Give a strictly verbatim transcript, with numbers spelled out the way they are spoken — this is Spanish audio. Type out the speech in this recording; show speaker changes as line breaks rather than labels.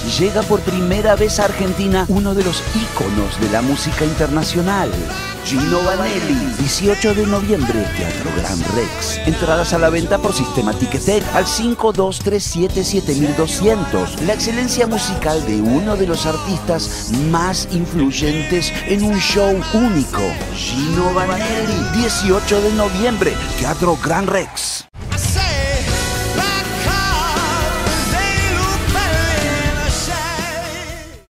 llega por primera vez a Argentina uno de los íconos de la música internacional, Gino Vanelli. dieciocho de noviembre, Teatro Gran Rex. Entradas a la venta por Sistema Ticketek al cinco dos tres siete siete dos cero cero. La excelencia musical de uno de los artistas más influyentes en un show único. Gino Vanelli, dieciocho de noviembre, Teatro Gran Rex.